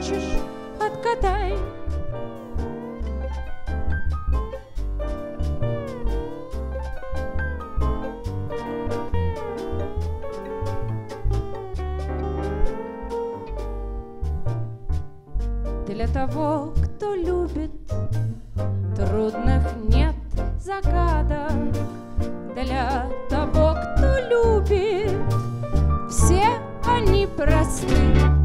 хочешь, отгадай. Для того, кто любит, трудных нет загадок. Для того, кто любит, все они просты.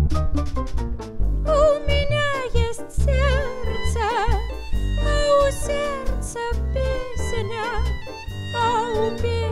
У меня есть сердце, а у сердца песня, а у песни